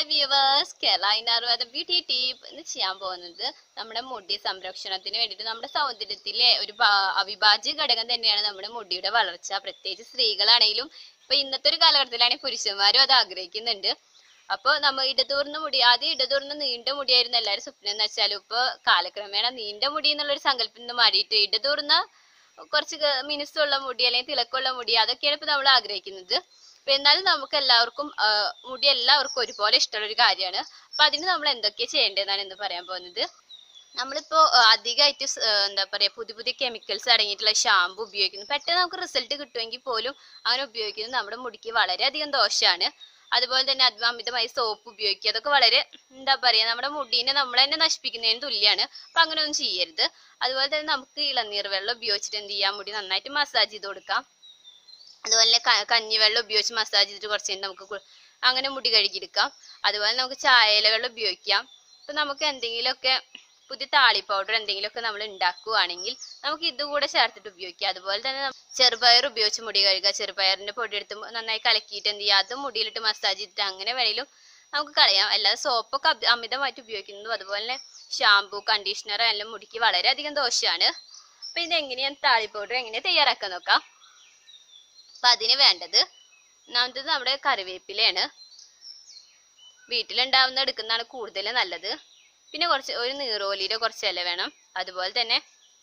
Viewers, Kerala Ayurveda beauty tip എന്ന് ചെയ്യാൻ പോകുന്നത് നമ്മുടെ മുടി സംരക്ഷണത്തിന് വേണ്ടിയിട്ട് നമ്മുടെ സൗന്ദര്യത്തിലെ ഒരു അവിഭാജ്യ ഘടകം തന്നെയാണ് നമ്മുടെ മുടിയുടെ വളർച്ച. പ്രത്യേകിച്ച് സ്ത്രീകളാണെങ്കിലും ഇപ്പൊ ഇന്നത്തെ ഒരു കാലഘട്ടത്തിലാണെങ്കിൽ പുരുഷന്മാരും അത് ആഗ്രഹിക്കുന്നുണ്ട്. അപ്പൊ നമ്മ ഇടതൂർന്ന മുടി, ആദ്യം ഇടതൂർന്ന നീണ്ട മുടിയായിരുന്നു എല്ലാവരും സ്വപ്നം എന്ന് വെച്ചാലും ഇപ്പൊ കാലക്രമേണ നീണ്ട മുടി എന്നുള്ളൊരു സങ്കല്പം നിന്ന് മാറിയിട്ട് ഇടതൂർന്ന കുറച്ച് മിനുസുള്ള മുടി അല്ലെങ്കിൽ തിളക്കമുള്ള മുടി അതൊക്കെയാണ് ഇപ്പൊ നമ്മൾ ആഗ്രഹിക്കുന്നത്. എന്നാലും നമുക്ക് എല്ലാവർക്കും മുടി എല്ലാവർക്കും ഒരുപോലെ ഇഷ്ടമുള്ള ഒരു കാര്യമാണ്. അപ്പൊ അതിന് നമ്മൾ എന്തൊക്കെയാ ചെയ്യേണ്ടതെന്നാണ് ഇന്ന് പറയാൻ പോകുന്നത്. നമ്മളിപ്പോ അധികമായിട്ട് എന്താ പറയാ പുതിയ പുതിയ കെമിക്കൽസ് അടങ്ങിയിട്ടുള്ള ഷാമ്പു ഉപയോഗിക്കുന്നു. പെട്ടെന്ന് നമുക്ക് റിസൾട്ട് കിട്ടുമെങ്കിൽ പോലും അങ്ങനെ ഉപയോഗിക്കുന്നത് നമ്മുടെ മുടിക്ക് വളരെയധികം ദോഷമാണ്. അതുപോലെ തന്നെ അമിതമായി സോപ്പ് ഉപയോഗിക്കുക, അതൊക്കെ വളരെ എന്താ പറയാ നമ്മുടെ മുടീനെ നമ്മൾ തന്നെ നശിപ്പിക്കുന്നതിന് തുല്യമാണ്. അപ്പൊ അങ്ങനെ ഒന്നും ചെയ്യരുത്. അതുപോലെ തന്നെ നമുക്ക് ഇളനീർ വെള്ളം ഉപയോഗിച്ചിട്ട് എന്ത് ചെയ്യാം, മുടി നന്നായിട്ട് മസാജ് ചെയ്ത് കൊടുക്കാം. അതുപോലെ കഞ്ഞിവെള്ളം ഉപയോഗിച്ച് മസാജ് ചെയ്തിട്ട് കുറച്ച് കഴിഞ്ഞ് നമുക്ക് അങ്ങനെ മുടി കഴുകിയെടുക്കാം. അതുപോലെ നമുക്ക് ചായയില വെള്ളം ഉപയോഗിക്കാം. ഇപ്പൊ നമുക്ക് എന്തെങ്കിലുമൊക്കെ പുതിയ താളി പൗഡർ എന്തെങ്കിലുമൊക്കെ നമ്മൾ ഉണ്ടാക്കുകയാണെങ്കിൽ നമുക്ക് ഇതുകൂടെ ചേർത്തിട്ട് ഉപയോഗിക്കാം. അതുപോലെ തന്നെ ചെറുപയർ ഉപയോഗിച്ച് മുടി കഴുകുക. ചെറുപയറിന്റെ പൊടി എടുത്ത് നന്നായി കലക്കിയിട്ട് എന്ത് ചെയ്യുക, അതും മുടിയിലിട്ട് മസാജ് ചെയ്തിട്ട് അങ്ങനെ വേണേലും നമുക്ക് കളയാം. അല്ലാതെ സോപ്പൊക്കെ അമിതമായിട്ട് ഉപയോഗിക്കുന്നതും അതുപോലെ തന്നെ ഷാമ്പു കണ്ടീഷണർ എല്ലാം മുടിക്ക് വളരെയധികം ദോഷമാണ്. അപ്പൊ ഇതെങ്ങനെയാണ് താളി പൗഡർ എങ്ങനെ തയ്യാറാക്കാൻ നോക്കാം. അപ്പൊ അതിന് വേണ്ടത് ഒന്നാമത്തത് നമ്മുടെ കറിവേപ്പിലയാണ്. വീട്ടിലുണ്ടാവുന്ന എടുക്കുന്നതാണ് കൂടുതൽ നല്ലത്. പിന്നെ ഒരു നീറോലിയുടെ കുറച്ച് ഇല വേണം. അതുപോലെ തന്നെ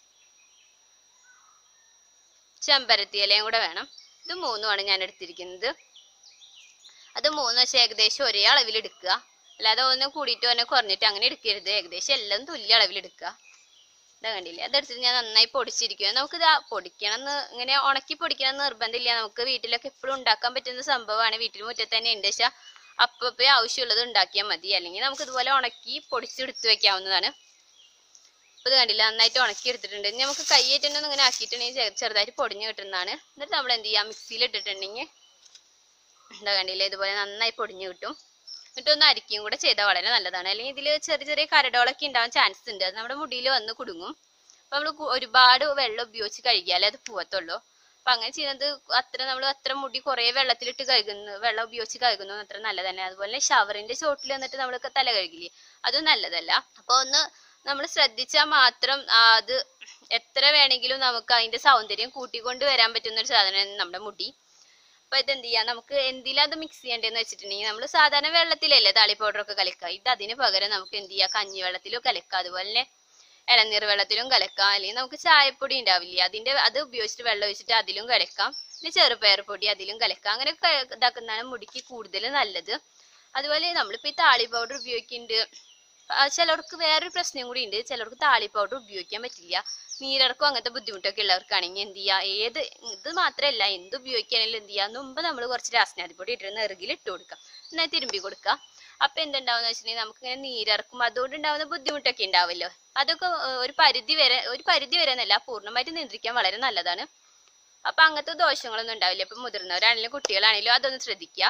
ചെമ്പരത്തി ഇലയും കൂടെ വേണം. ഇത് മൂന്നുമാണ് ഞാൻ എടുത്തിരിക്കുന്നത്. അത് മൂന്ന് പക്ഷേ ഏകദേശം ഒരേ അളവിൽ എടുക്കുക. അല്ലാതെ ഒന്ന് കൂടിയിട്ട് ഒന്ന് കുറഞ്ഞിട്ട് അങ്ങനെ എടുക്കരുത്. ഏകദേശം എല്ലാം തുല്യ അളവിൽ എടുക്കുക. ഇതാ കണ്ടില്ലേ, അതെടുത്തിട്ട് ഞാൻ നന്നായി പൊടിച്ചിരിക്കുക. നമുക്കിത് പൊടിക്കണം എന്ന് ഇങ്ങനെ ഉണക്കി പൊടിക്കണം എന്ന് നിർബന്ധമില്ല. നമുക്ക് വീട്ടിലൊക്കെ എപ്പോഴും ഉണ്ടാക്കാൻ പറ്റുന്ന സംഭവമാണ്. വീട്ടിൽ മുറ്റത്ത് തന്നെ ഉണ്ട്. പക്ഷെ അപ്പൊ ആവശ്യമുള്ളത് ഉണ്ടാക്കിയാൽ മതി. അല്ലെങ്കിൽ നമുക്ക് ഇതുപോലെ ഉണക്കി പൊടിച്ചെടുത്ത് വെക്കാവുന്നതാണ്. അപ്പൊ ഇത് കണ്ടില്ല, നന്നായിട്ട് ഉണക്കി എടുത്തിട്ടുണ്ട്. നമുക്ക് കൈയേറ്റൊന്നും ഇങ്ങനെ ആക്കിയിട്ടുണ്ടെങ്കിൽ ചെറുതായിട്ട് പൊടിഞ്ഞു കിട്ടുന്നതാണ്. എന്നിട്ട് നമ്മൾ എന്ത് ചെയ്യാം, മിക്സിയിൽ ഇട്ടിട്ടുണ്ടെങ്കിൽ എന്താ കണ്ടില്ല, ഇതുപോലെ നന്നായി പൊടിഞ്ഞു കിട്ടും. എന്നിട്ടൊന്ന് അരിക്കും കൂടെ ചെയ്താൽ വളരെ നല്ലതാണ്. അല്ലെങ്കിൽ ഇതിൽ ചെറിയ ചെറിയ കരടുകളൊക്കെ ഉണ്ടാവാൻ ചാൻസ് ഉണ്ട്. അത് നമ്മുടെ മുടിയിൽ വന്ന് കുടുങ്ങും. അപ്പൊ നമ്മൾ ഒരുപാട് വെള്ളം ഉപയോഗിച്ച് കഴുകിയാലേ അത് പോവത്തുള്ളൂ. അപ്പൊ അങ്ങനെ ചെയ്യുന്നത് അത്ര മുടി കുറെ വെള്ളത്തിലിട്ട് വെള്ളം ഉപയോഗിച്ച് കഴുകുന്നു അത്ര നല്ലതന്നെ. അതുപോലെ ഷവറിന്റെ ചോട്ടിൽ വന്നിട്ട് നമ്മൾ തല കഴുകില്ലേ, അതും നല്ലതല്ല. അപ്പൊ ഒന്ന് നമ്മൾ ശ്രദ്ധിച്ചാൽ മാത്രം അത് എത്ര വേണമെങ്കിലും നമുക്ക് അതിന്റെ സൗന്ദര്യം കൂട്ടിക്കൊണ്ട് വരാൻ പറ്റുന്ന ഒരു സാധനമാണ് നമ്മുടെ മുടി. അപ്പൊ ഇതെന്ത് ചെയ്യാം, നമുക്ക് എന്തിലാ അത് മിക്സ് ചെയ്യേണ്ടതെന്ന് വെച്ചിട്ടുണ്ടെങ്കിൽ നമ്മൾ സാധാരണ വെള്ളത്തിലല്ലേ താളി പൗഡർ ഒക്കെ കലക്കുക. ഇത് അതിന് പകരം നമുക്ക് എന്ത് ചെയ്യാം, കഞ്ഞിവെള്ളത്തിലും കലക്കാം. അതുപോലെ തന്നെ ഇളനീർ വെള്ളത്തിലും കലക്കാം. അല്ലെങ്കിൽ നമുക്ക് ചായപ്പൊടി ഉണ്ടാവില്ലേ, അത് ഉപയോഗിച്ചിട്ട് വെള്ളം ഒഴിച്ചിട്ട് അതിലും കലക്കാം. പിന്നെ ചെറുപയർ പൊടി അതിലും കലക്കാം. അങ്ങനെ ഇതാക്കുന്നതാണ് മുടിക്ക് കൂടുതൽ നല്ലത്. അതുപോലെ നമ്മളിപ്പോ ഈ താളി പൗഡർ ഉപയോഗിക്കുന്നുണ്ട്. ചിലർക്ക് വേറൊരു പ്രശ്നം കൂടി ഉണ്ട്. ചിലർക്ക് താളി പൗഡർ ഉപയോഗിക്കാൻ പറ്റില്ല. നീരിറക്കം അങ്ങനത്തെ ബുദ്ധിമുട്ടൊക്കെ ഉള്ളവർക്കാണെങ്കിൽ എന്ത് ചെയ്യുക, ഇത് മാത്രമല്ല എന്ത് ഉപയോഗിക്കാനെങ്കിലും എന്ത് ചെയ്യുക, മുമ്പ് നമ്മൾ കുറച്ച് രാസനാദിപ്പൊടി ഇട്ടിട്ട് നെറുകിൽ ഇട്ട് കൊടുക്കാം, എന്നാൽ തിരുമ്പി കൊടുക്കുക. അപ്പൊ എന്തുണ്ടാവുന്ന വെച്ചിട്ടുണ്ടെങ്കിൽ നമുക്ക് ഇങ്ങനെ നീരിറക്കും അതുകൊണ്ട് ഉണ്ടാവുന്ന ബുദ്ധിമുട്ടൊക്കെ ഉണ്ടാവുമല്ലോ. അതൊക്കെ ഒരു പരിധി വരെ എന്നല്ല, പൂർണ്ണമായിട്ട് നിയന്ത്രിക്കാൻ വളരെ നല്ലതാണ്. അപ്പൊ അങ്ങനത്തെ ദോഷങ്ങളൊന്നും ഉണ്ടാവില്ല. ഇപ്പൊ മുതിർന്നവരാണെങ്കിലും കുട്ടികളാണെങ്കിലും അതൊന്ന് ശ്രദ്ധിക്കുക.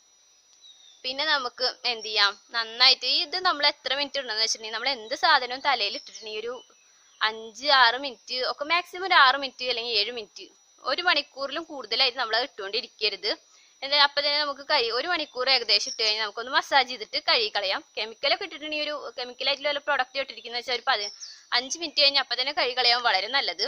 പിന്നെ നമുക്ക് എന്ത് ചെയ്യാം, നന്നായിട്ട് ഇത് നമ്മൾ എത്ര മിനിറ്റ് ഉണ്ടെന്ന് വെച്ചിട്ടുണ്ടെങ്കിൽ നമ്മൾ എന്ത് സാധനവും തലയിൽ ഇട്ടിട്ടുണ്ടെങ്കിൽ ഒരു 5-6 മിനിറ്റ് ഒക്കെ, മാക്സിമം ഒരു 6 മിനിറ്റ് അല്ലെങ്കിൽ 7 മിനിറ്റ്, 1 മണിക്കൂറിലും കൂടുതലായിട്ട് നമ്മൾ അത് ഇട്ടുകൊണ്ടിരിക്കരുത്. എന്തായാലും അപ്പൊ തന്നെ നമുക്ക് 1 മണിക്കൂർ ഏകദേശം ഇട്ട് കഴിഞ്ഞാൽ നമുക്കൊന്ന് മസാജ് ചെയ്തിട്ട് കഴുകി കളയാം. കെമിക്കലൊക്കെ ഇട്ടിട്ടുണ്ടെങ്കിൽ ഒരു കെമിക്കലായിട്ടുള്ള വല്ല പ്രൊഡക്റ്റ് ഇട്ടിരിക്കുന്ന വെച്ചാൽ ഒരു 5 മിനിറ്റ് കഴിഞ്ഞാൽ അപ്പൊ തന്നെ കഴുകി കളയാൻ വളരെ നല്ലത്.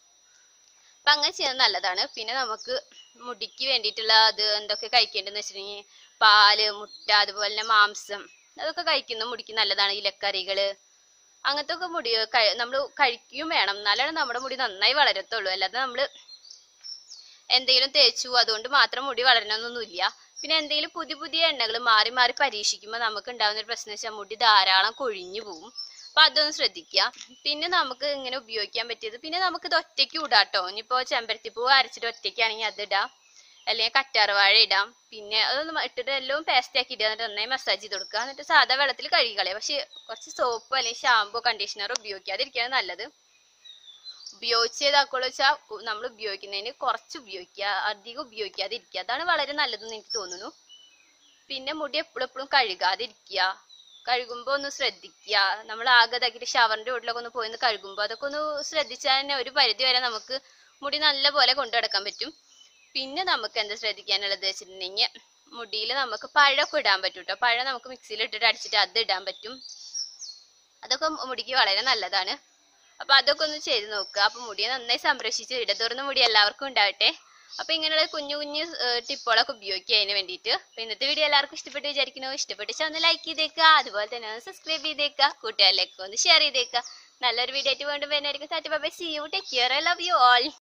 അപ്പൊ അങ്ങനെ ചെയ്യുന്നത് നല്ലതാണ്. പിന്നെ നമുക്ക് മുടിക്ക് വേണ്ടിയിട്ടുള്ള അത് എന്തൊക്കെ കഴിക്കേണ്ടതെന്ന് വെച്ചിട്ടുണ്ടെങ്കിൽ പാല്, മുട്ട, അതുപോലെ തന്നെ മാംസം, അതൊക്കെ കഴിക്കുന്ന മുടിക്ക് നല്ലതാണ്. ഇലക്കറികള് അങ്ങനത്തെ ഒക്കെ മുടി നമ്മൾ കഴിക്കുകയും വേണം. എന്നാലാണ് നമ്മുടെ മുടി നന്നായി വളരത്തുള്ളൂ. അല്ലാതെ നമ്മൾ എന്തെങ്കിലും തേച്ചു അതുകൊണ്ട് മാത്രം മുടി വളരണമെന്നൊന്നുമില്ല. പിന്നെ എന്തെങ്കിലും പുതിയ പുതിയ എണ്ണകൾ മാറി മാറി പരീക്ഷിക്കുമ്പോൾ നമുക്ക് ഉണ്ടാകുന്ന ഒരു പ്രശ്നം വെച്ചാൽ മുടി ധാരാളം കൊഴിഞ്ഞു പോവും. അപ്പൊ അതൊന്ന് ശ്രദ്ധിക്കുക. പിന്നെ നമുക്ക് ഇങ്ങനെ ഉപയോഗിക്കാൻ പറ്റിയത്, പിന്നെ നമുക്ക് ഇത് ഒറ്റയ്ക്ക് ഇടാട്ടോ. ഇനിയിപ്പോ ചെമ്പരത്തിപ്പൂവ് അരച്ചിട്ട് ഒറ്റയ്ക്കാണെങ്കിൽ അത് ഇടാം, അല്ലെങ്കിൽ കറ്റാർവാഴ ഇടാം. പിന്നെ അതൊന്ന് ഇട്ടിട്ട് എല്ലാം പേസ്റ്റ് ആക്കി ഇടുക. എന്നിട്ട് നന്നായി മസാജ് ചെയ്ത് കൊടുക്കുക. എന്നിട്ട് സാധാ വെള്ളത്തിൽ കഴുകി കളയുക. പക്ഷെ കുറച്ച് സോപ്പ് അല്ലെങ്കിൽ ഷാമ്പോ കണ്ടീഷണറോ ഉപയോഗിക്കാതിരിക്കുകയാണ് നല്ലത്. ഉപയോഗിച്ചതാക്കുള്ളൂ വെച്ചാൽ നമ്മൾ ഉപയോഗിക്കുന്നതിന് കുറച്ച് ഉപയോഗിക്കുക, അധികം ഉപയോഗിക്കാതിരിക്കുക. അതാണ് വളരെ നല്ലതെന്ന് എനിക്ക് തോന്നുന്നു. പിന്നെ മുടി എപ്പോഴും കഴുകാതിരിക്കുക. കഴുകുമ്പോൾ ഒന്ന് ശ്രദ്ധിക്കുക. നമ്മൾ ആകെ ഇതാക്കിയിട്ട് ഷവറിന്റെ വീട്ടിലൊക്കെ ഒന്ന് പോയി കഴുകുമ്പോൾ അതൊക്കെ ഒന്ന് ശ്രദ്ധിച്ചാൽ തന്നെ ഒരു പരിധി വരെ നമുക്ക് മുടി നല്ല പോലെ കൊണ്ടു നടക്കാൻ പറ്റും. പിന്നെ നമുക്ക് എന്താ ശ്രദ്ധിക്കാനുള്ളത് വെച്ചിട്ടുണ്ടെങ്കിൽ മുടിയിൽ നമുക്ക് പഴമൊക്കെ ഇടാൻ പറ്റും കേട്ടോ. പഴം നമുക്ക് മിക്സിയിൽ ഇട്ടിട്ട് അടിച്ചിട്ട് അത് ഇടാൻ പറ്റും. അതൊക്കെ മുടിക്ക് വളരെ നല്ലതാണ്. അപ്പൊ അതൊക്കെ ഒന്ന് ചെയ്ത് നോക്കുക. അപ്പൊ മുടിയെ നന്നായി സംരക്ഷിച്ച് ഇടതുറന്ന മുടി എല്ലാവർക്കും ഉണ്ടാവട്ടെ. അപ്പൊ ഇങ്ങനെയുള്ള കുഞ്ഞു കുഞ്ഞു ടിപ്പുകളൊക്കെ ഉപയോഗിക്കുക അതിന് വേണ്ടിയിട്ട്. അപ്പൊ ഇന്നത്തെ വീഡിയോ എല്ലാവർക്കും ഇഷ്ടപ്പെട്ട് വിചാരിക്കുന്നു. ഇഷ്ടപ്പെട്ട് ഒന്ന് ലൈക്ക് ചെയ്തേക്കുക, അതുപോലെ തന്നെ ഒന്ന് സബ്സ്ക്രൈബ് ചെയ്തേക്കുക, കൂട്ടുകാരിലേക്ക് ഒന്ന് ഷെയർ ചെയ്തേക്കുക. നല്ലൊരു വീഡിയോ ആയിട്ട് വീണ്ടും വരുന്നതായിരിക്കും. Bye bye, see you, take care, I love you all.